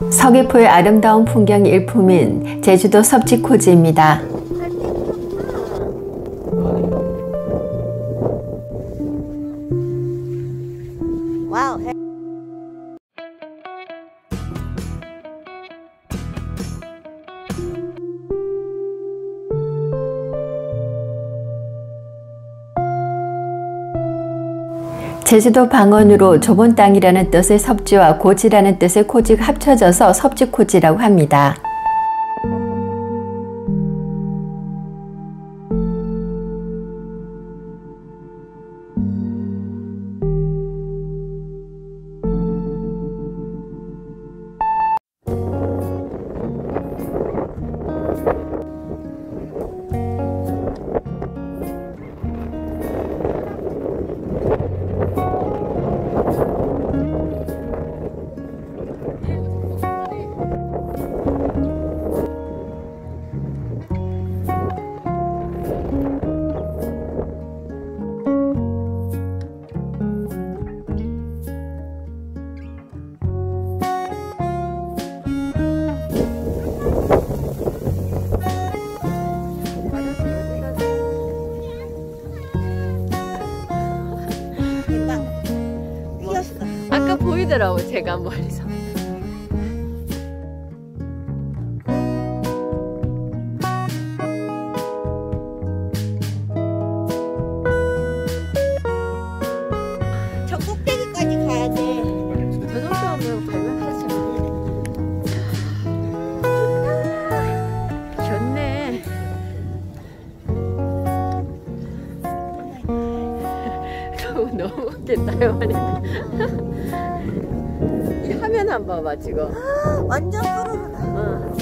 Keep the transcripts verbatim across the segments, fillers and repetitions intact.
서귀포의 아름다운 풍경 일품인 제주도 섭지코지입니다. 제주도 방언으로 좁은 땅이라는 뜻의 섭지와 고지라는 뜻의 코지가 합쳐져서 섭지코지라고 합니다. 아까 보이더라고 제가 멀리서. 저 꼭대기까지 가야 돼. 저 정도면 갈만하죠. 좋네. 너무 너무 웃겠다 이번에. 이 화면 한번 봐봐 지금. 완전 푸르르다. 어.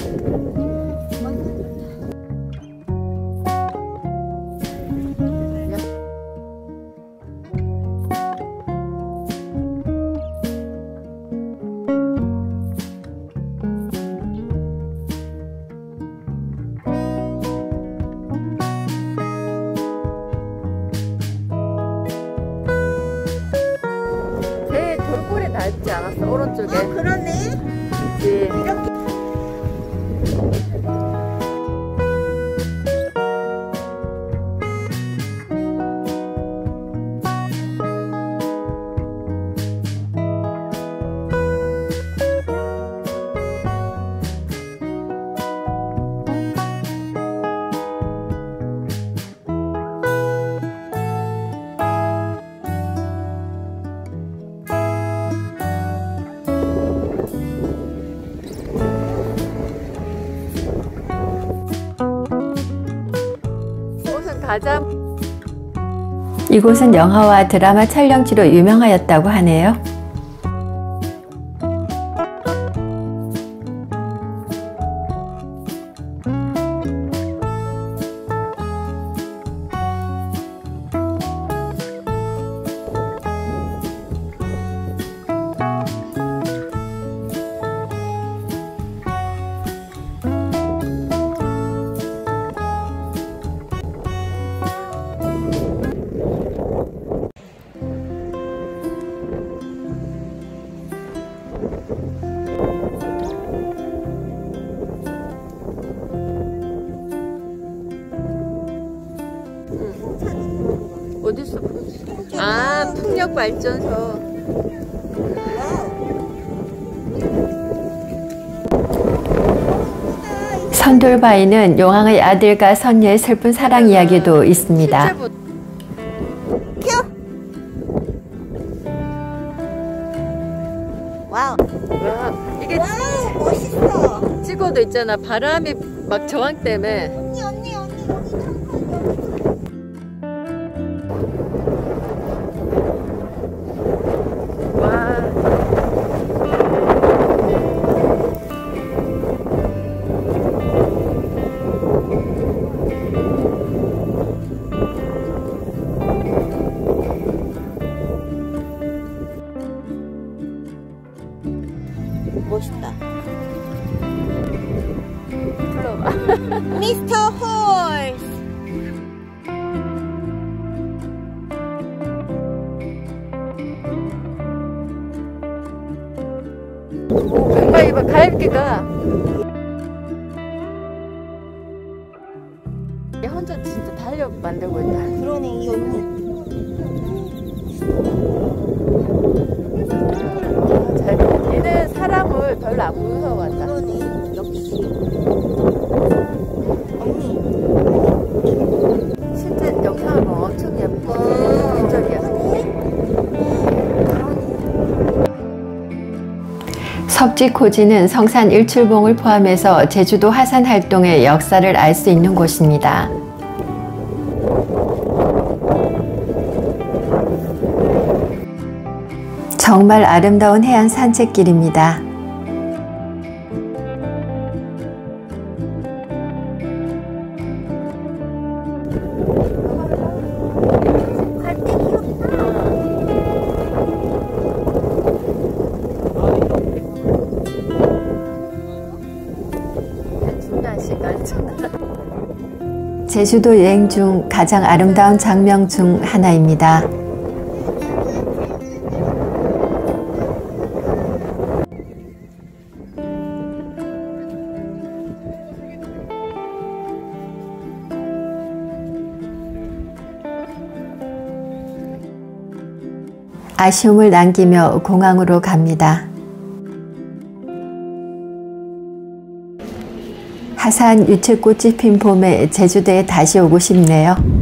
제 돌고래 닮지 않았어? 오른쪽에. 어, 그러네. 그치? 이렇게. 가자. 이곳은 영화와 드라마 촬영지로 유명하였다고 하네요. 어딨어? 아, 풍력발전소. 선돌바위는 용왕의 아들과 선녀의 슬픈 사랑 이야기도 있습니다. 와우. 와, 이게 와우, 멋있어. 찍어도 있잖아. 바람이 막 저항 때문에. 언니, 언니, 언니, 여기 좀. 와. 멋있다. 불러봐. 미스터 홀스. 가까이 이봐 가입기가 얘 혼자 진짜 달력 만들고 있다. 그러네 이 언니. 아, 잘 그려. 얘는 사람을 별로 안 무서워한다. 그러네 역시. 언니. 실제 영상을 보면 엄청 예뻐. 기적이야. 섭지코지는 성산 일출봉을 포함해서 제주도 화산 활동의 역사를 알 수 있는 곳입니다. 정말 아름다운 해안 산책길입니다. 갈대 귀엽다. 중단식 알잖아. 제주도 여행 중 가장 아름다운 장면 중 하나입니다. 아쉬움을 남기며 공항으로 갑니다. 화산 유채꽃이 핀 봄에 제주도에 다시 오고 싶네요.